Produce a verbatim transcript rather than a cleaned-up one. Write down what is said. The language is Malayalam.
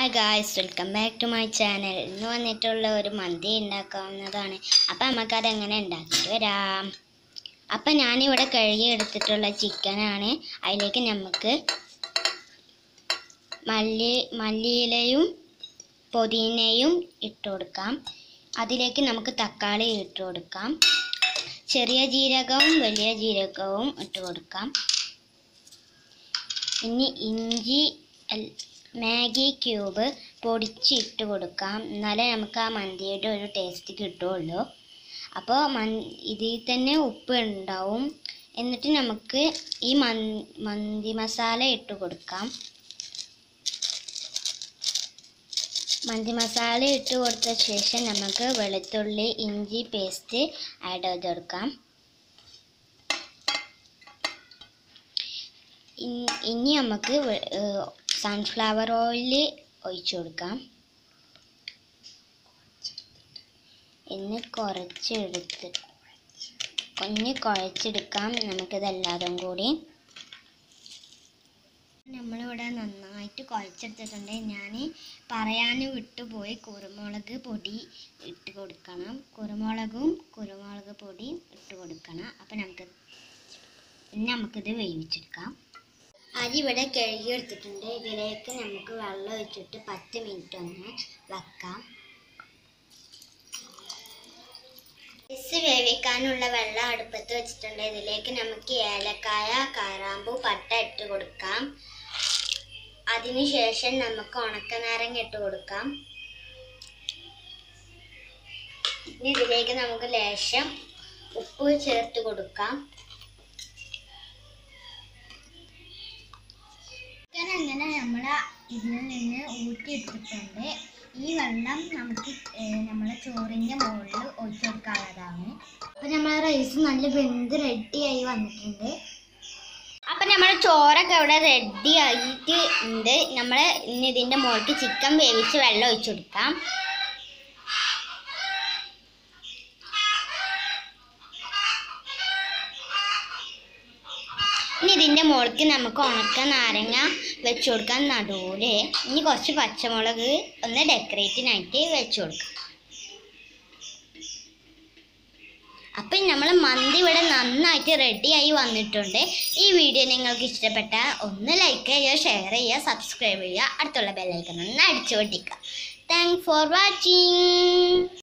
Hi guys, welcome back to my channel. ഇന്ന് വന്നിട്ടുള്ള ഒരു മന്തി ഉണ്ടാക്കാവുന്നതാണ്. അപ്പം നമുക്കത് എങ്ങനെ ഉണ്ടാക്കിയിട്ട് വരാം. അപ്പം ഞാനിവിടെ കഴുകി എടുത്തിട്ടുള്ള ചിക്കനാണ്. അതിലേക്ക് നമുക്ക് മല്ലി മല്ലിയിലയും പുതിനയും ഇട്ട് കൊടുക്കാം. അതിലേക്ക് നമുക്ക് തക്കാളി ഇട്ട് കൊടുക്കാം. ചെറിയ ജീരകവും വലിയ ജീരകവും ഇട്ട് കൊടുക്കാം. ഇനി ഇഞ്ചി മാഗി ക്യൂബ് പൊടിച്ചിട്ട് കൊടുക്കാം. എന്നാലേ നമുക്ക് ആ മന്തിയുടെ ഒരു ടേസ്റ്റ് കിട്ടുള്ളൂ. അപ്പോൾ മൻ ഇതിൽ തന്നെ ഉപ്പ് ഉണ്ടാവും. എന്നിട്ട് നമുക്ക് ഈ മൻ മന്തി മസാല ഇട്ട് കൊടുക്കാം. മന്തി മസാല ഇട്ട് കൊടുത്ത ശേഷം നമുക്ക് വെളുത്തുള്ളി ഇഞ്ചി പേസ്റ്റ് ആഡ് ചെയ്ത് കൊടുക്കാം. ഇനി നമുക്ക് സൺഫ്ലവർ ഓയിൽ ഒഴിച്ചു കൊടുക്കാം. ഇനി കുറച്ചെടുത്ത് ഇനി കുഴച്ചെടുക്കാം നമുക്കിതെല്ലാതും കൂടി. നമ്മളിവിടെ നന്നായിട്ട് കുഴച്ചെടുത്തിട്ടുണ്ട്. ഞാൻ പറയാൻ വിട്ടുപോയി, കുരുമുളക് പൊടി ഇട്ട് കൊടുക്കണം. കുരുമുളകും കുരുമുളക് പൊടി ഇട്ട് കൊടുക്കണം. അപ്പം നമുക്ക് ഇനി നമുക്കിത് വേവിച്ചെടുക്കാം. അരി ഇവിടെ കഴുകി എടുത്തിട്ടുണ്ട്. ഇതിലേക്ക് നമുക്ക് വെള്ളം ഒഴിച്ചിട്ട് പത്ത് മിനിറ്റ് ഒന്ന് വെക്കാം. റൈസ് വേവിക്കാനുള്ള വെള്ളം അടുപ്പത്ത് വെച്ചിട്ടുണ്ട്. ഇതിലേക്ക് നമുക്ക് ഏലക്കായ കറാമ്പൂ പട്ട ഇട്ട് കൊടുക്കാം. അതിനുശേഷം നമുക്ക് ഉണക്കനാരങ്ങ ഇട്ട് കൊടുക്കാം. ഇനി ഇതിലേക്ക് നമുക്ക് ലേശം ഉപ്പ് ചേർത്ത് കൊടുക്കാം. അങ്ങനെ നമ്മൾ ഇതിൽ നിന്ന് ഊറ്റിയെടുത്തിട്ടുണ്ട്. ഈ വെള്ളം നമുക്ക് നമ്മളെ ചോറിൻ്റെ മുകളിൽ ഒഴിച്ചു കൊടുക്കാനുള്ളതാണ്. അപ്പം നമ്മളെ റൈസ് നല്ല വെന്ത് റെഡിയായി വന്നിട്ടുണ്ട്. അപ്പം നമ്മുടെ ചോറൊക്കെ ഇവിടെ റെഡി ആയിട്ട് ഉണ്ട്. നമ്മൾ ഇനി ഇതിൻ്റെ മുകളിൽ ചിക്കൻ വേവിച്ച് വെള്ളം ഒഴിച്ചു കൊടുക്കാം. ഇനി ഇതിൻ്റെ മുകളിലേക്ക് നമുക്ക് ഉണക്ക നാരങ്ങ വെച്ച് കൊടുക്കാം നടുവിൽ. ഇനി കുറച്ച് പച്ചമുളക് ഒന്ന് ഡെക്കറേറ്റിനായിട്ട് വെച്ച് കൊടുക്കാം. അപ്പം നമ്മൾ മന്തി ഇവിടെ നന്നായിട്ട് റെഡിയായി വന്നിട്ടുണ്ട്. ഈ വീഡിയോ നിങ്ങൾക്ക് ഇഷ്ടപ്പെട്ടാൽ ഒന്ന് ലൈക്ക് ചെയ്യുക, ഷെയർ ചെയ്യുക, സബ്സ്ക്രൈബ് ചെയ്യുക, അടുത്തുള്ള ബെല്ലൈക്കൺ ഒന്ന് അടിച്ചു പൊട്ടിക്കുക. Thanks for watching.